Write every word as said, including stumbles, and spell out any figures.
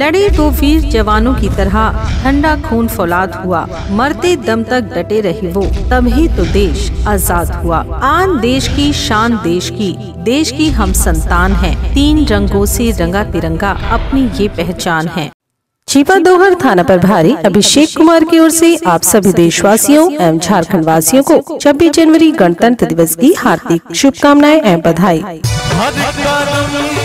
लड़े तो वीर जवानों की तरह, ठंडा खून फौलाद हुआ, मरते दम तक डटे रहे वो, तभी तो देश आजाद हुआ। आन देश की शान देश की, देश की हम संतान हैं, तीन रंगों से रंगा तिरंगा अपनी ये पहचान है। छिपा दोहर थाना प्रभारी अभिषेक कुमार की ओर से आप सभी देशवासियों एवं झारखंड वासियों को छब्बीस जनवरी गणतंत्र दिवस की हार्दिक शुभकामनाएं एवं बधाई।